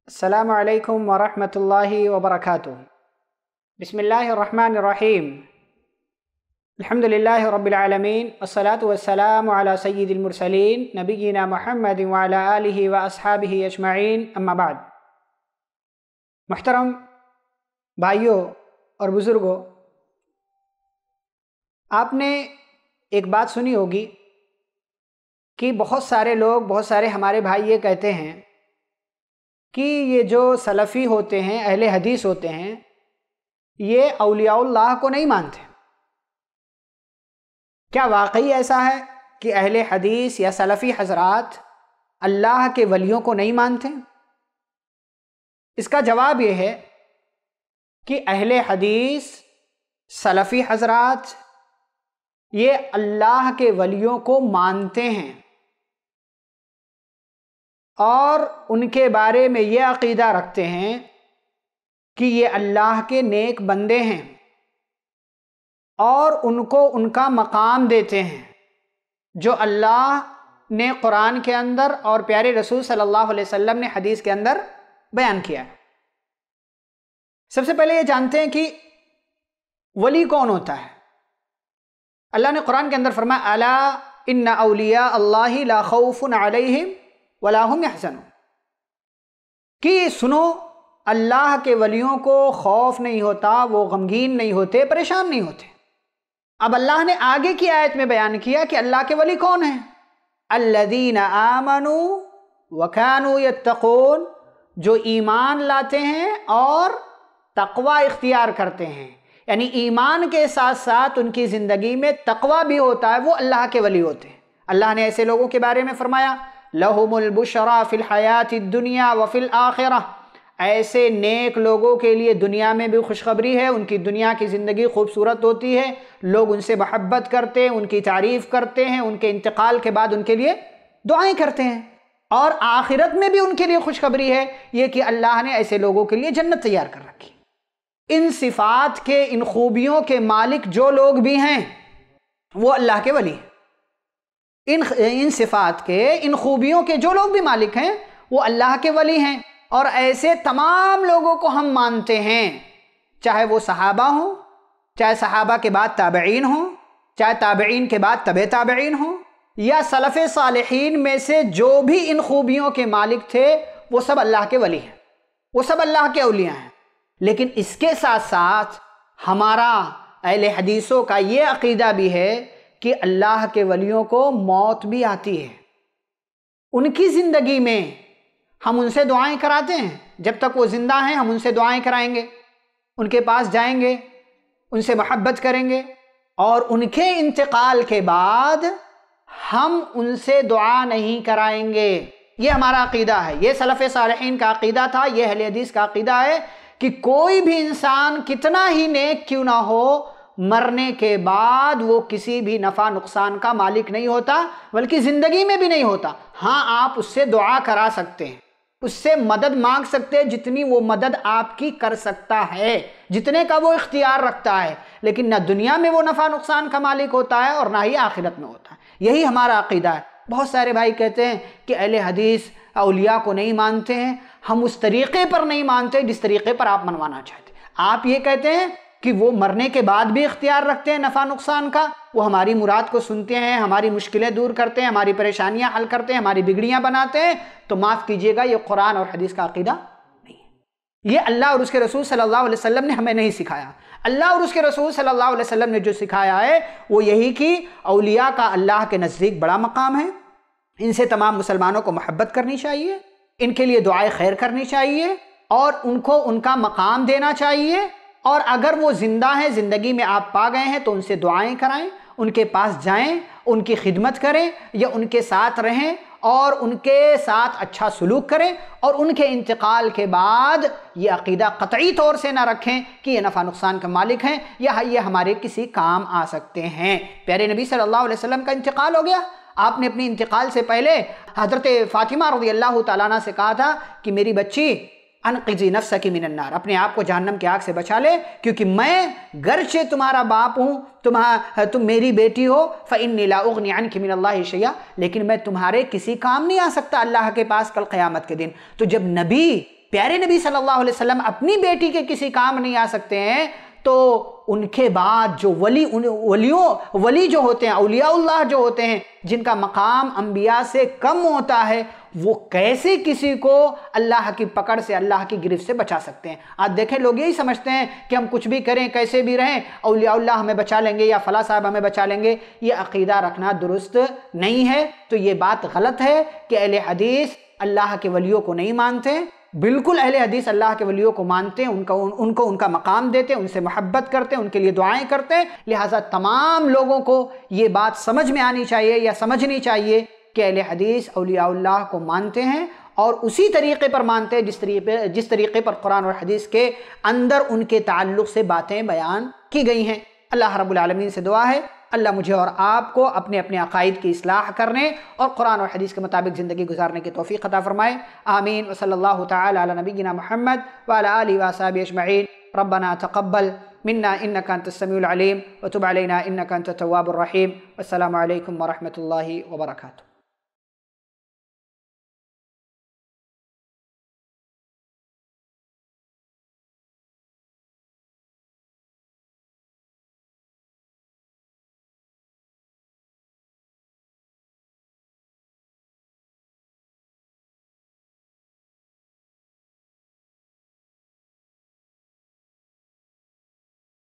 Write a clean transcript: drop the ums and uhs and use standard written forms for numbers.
السلام علیکم ورحمۃ اللہ وبرکاتہ۔ بسم اللہ الرحمن الرحیم۔ الحمد للہ رب العالمین والصلاة والسلام علی سید المرسلین نبینا محمد وعلی آلہ واصحابہ اجمعین، اما بعد۔ محترم بھائیوں اور بزرگوں، آپ نے ایک بات سنی ہوگی کہ بہت سارے ہمارے بھائی یہ کہتے ہیں کہ یہ جو سلفی ہوتے ہیں، اہل حدیث ہوتے ہیں، یہ اولیاء اللہ کو نہیں مانتے۔ کیا واقعی ایسا ہے کہ اہل حدیث یا سلفی حضرات اللہ کے ولیوں کو نہیں مانتے؟ اس کا جواب یہ ہے کہ اہل حدیث سلفی حضرات یہ اللہ کے ولیوں کو مانتے ہیں اور ان کے بارے میں یہ عقیدہ رکھتے ہیں کہ یہ اللہ کے نیک بندے ہیں اور ان کو ان کا مقام دیتے ہیں جو اللہ نے قرآن کے اندر اور پیارے رسول صلی اللہ علیہ وسلم نے حدیث کے اندر بیان کیا ہے۔ سب سے پہلے یہ جانتے ہیں کہ ولی کون ہوتا ہے۔ اللہ نے قرآن کے اندر فرمایا الا ان اولیاء اللہ لا خوف علیہم ولا هم يحزنون، کہ سنو اللہ کے ولیوں کو خوف نہیں ہوتا، وہ غمگین نہیں ہوتے، پریشان نہیں ہوتے۔ اب اللہ نے آگے کی آیت میں بیان کیا کہ اللہ کے ولی کون ہیں؟ الذین آمنوا وکانوا یتقون، جو ایمان لاتے ہیں اور تقوی اختیار کرتے ہیں، یعنی ایمان کے ساتھ ساتھ ان کی زندگی میں تقوی بھی ہوتا ہے، وہ اللہ کے ولی ہوتے ہیں۔ اللہ نے ایسے لوگوں کے بارے میں فرمایا لہم البشرا فی الحیات الدنیا وفی الآخرہ، ایسے نیک لوگوں کے لیے دنیا میں بھی خوشخبری ہے، ان کی دنیا کی زندگی خوبصورت ہوتی ہے، لوگ ان سے محبت کرتے ہیں، ان کی تعریف کرتے ہیں، ان کے انتقال کے بعد ان کے لیے دعائیں کرتے ہیں، اور آخرت میں بھی ان کے لیے خوشخبری ہے یہ کہ اللہ نے ایسے لوگوں کے لیے جنت تیار کر رکھی۔ ان صفات کے، ان خوبیوں کے مالک جو لوگ بھی ہیں وہ اللہ کے ولی ہیں۔ ان صفات کے، ان خوبیوں کے جو لوگ بھی مالک ہیں وہ اللہ کے ولی ہیں، اور ایسے تمام لوگوں کو ہم مانتے ہیں، چاہے وہ صحابہ ہوں، چاہے صحابہ کے بعد تابعین ہوں، چاہے تابعین کے بعد تبع تابعین ہوں، یا سلف صالحین میں سے جو بھی ان خوبیوں کے مالک تھے وہ سب اللہ کے ولی ہیں، وہ سب اللہ کے اولیاء ہیں۔ لیکن اس کے ساتھ ساتھ ہمارا اہل حدیثوں کا یہ عقیدہ بھی ہے کہ اللہ کے ولیوں کو موت بھی آتی ہے، ان کی زندگی میں ہم ان سے دعائیں کراتے ہیں، جب تک وہ زندہ ہیں ہم ان سے دعائیں کرائیں گے، ان کے پاس جائیں گے، ان سے محبت کریں گے، اور ان کے انتقال کے بعد ہم ان سے دعا نہیں کرائیں گے۔ یہ ہمارا عقیدہ ہے، یہ سلف صالحین کا عقیدہ تھا، یہ اہل حدیث کا عقیدہ ہے کہ کوئی بھی انسان کتنا ہی نیک کیوں نہ ہو، مرنے کے بعد وہ کسی بھی نفع نقصان کا مالک نہیں ہوتا، بلکہ زندگی میں بھی نہیں ہوتا۔ ہاں، آپ اس سے دعا کرا سکتے ہیں، اس سے مدد مانگ سکتے ہیں، جتنی وہ مدد آپ کی کر سکتا ہے، جتنے کا وہ اختیار رکھتا ہے، لیکن نہ دنیا میں وہ نفع نقصان کا مالک ہوتا ہے اور نہ ہی آخرت میں ہوتا ہے۔ یہی ہمارا عقیدہ ہے۔ بہت سارے بھائی کہتے ہیں کہ اہل حدیث اولیاء کو نہیں مانتے ہیں، ہم اس طریقے پر نہیں مانتے جس طریقے پر آپ منوانا چاہتے ہیں۔ آپ یہ کہتے ہیں کہ وہ مرنے کے بعد بھی اختیار رکھتے ہیں نفع نقصان کا، وہ ہماری مراد کو سنتے ہیں، ہماری مشکلیں دور کرتے ہیں، ہماری پریشانیاں حل کرتے ہیں، ہماری بگڑیاں بناتے ہیں، تو معاف کیجئے گا، یہ قرآن اور حدیث کا عقیدہ نہیں ہے۔ یہ اللہ اور اس کے رسول صلی اللہ علیہ وسلم نے ہمیں نہیں سکھایا۔ اللہ اور اس کے رسول صلی اللہ علیہ وسلم نے جو سکھایا ہے وہ یہی کہ اولیاء کا اللہ کے نزدیک بڑا مقام ہے، ان سے تمام مسلمانوں کو محبت کرنی چاہیے، ان کے لیے دعائے خیر کرنی چاہیے، اور ان کو ان کا مقام دینا چاہیے، اور اگر وہ زندہ ہیں، زندگی میں آپ پا گئے ہیں، تو ان سے دعائیں کرائیں، ان کے پاس جائیں، ان کی خدمت کریں یا ان کے ساتھ رہیں اور ان کے ساتھ اچھا سلوک کریں، اور ان کے انتقال کے بعد یہ عقیدہ قطعی طور سے نہ رکھیں کہ یہ نفع نقصان کا مالک ہیں یا یہ ہمارے کسی کام آ سکتے ہیں۔ پیارے نبی صلی اللہ علیہ وسلم کا انتقال ہو گیا، آپ نے اپنی انتقال سے پہلے حضرت فاطمہ رضی اللہ تعالیٰ عنہ سے کہا تھا کہ میری بچی انقذی نفسک من النار، اپنے آپ کو جہنم کی آگ سے بچا لے، کیونکہ میں گرچہ تمہارا باپ ہوں، تم میری بیٹی ہو، فإنی لا اغنی عنک من اللہ شیئا، لیکن میں تمہارے کسی کام نہیں آ سکتا اللہ کے پاس کل قیامت کے دن۔ تو جب نبی پیارے نبی صلی اللہ علیہ وسلم اپنی بیٹی کے کسی کام نہیں آ سکتے ہیں تو ان کے بعد جو ولی جو ہوتے ہیں، اولیاء اللہ جو ہوتے ہیں، جن کا مقام انبیاء سے کم ہوتا ہے، وہ کیسے کسی کو اللہ کی پکڑ سے، اللہ کی گرفت سے بچا سکتے ہیں؟ آج دیکھیں لوگ یہی سمجھتے ہیں کہ ہم کچھ بھی کریں، کیسے بھی رہیں، اولیاء اللہ ہمیں بچا لیں گے یا فلاں صاحب ہمیں بچا لیں گے۔ یہ عقیدہ رکھنا درست نہیں ہے۔ تو یہ بات غلط ہے کہ اہل حدیث اللہ کے ولیوں کو نہیں مانتے۔ بالکل اہل حدیث اللہ کے ولیوں کو مانتے ہیں، ان کو ان کا مقام دیتے ہیں، ان سے محبت کرتے ہیں، ان کے لیے دعائیں کرتے ہیں۔ لہٰذا تمام لوگوں کو یہ بات سمجھ میں آنی چاہیے یا سمجھنی چاہیے کہ اہل حدیث اولیاء اللہ کو مانتے ہیں اور اسی طریقے پر مانتے ہیں جس طریقے پر قرآن اور حدیث کے اندر ان کے تعلق سے باتیں بیان کی گئی ہیں۔ اللہ رب العالمین سے دعا ہے اللہ مجھے اور آپ کو اپنے اپنے عقائد کی اصلاح کرنے اور قرآن اور حدیث کے مطابق زندگی گزارنے کی توفیق عطا فرمائے۔ آمین۔ وصلی اللہ تعالی علی نبینا محمد وعلی آلہ وصحبہ اجمعین۔ ربنا تقبل منا انک انت السمیع العلیم وتب علینا انک انت التواب الرحیم۔ والسلام علیکم ورحمۃ اللہ وبرکاتہ۔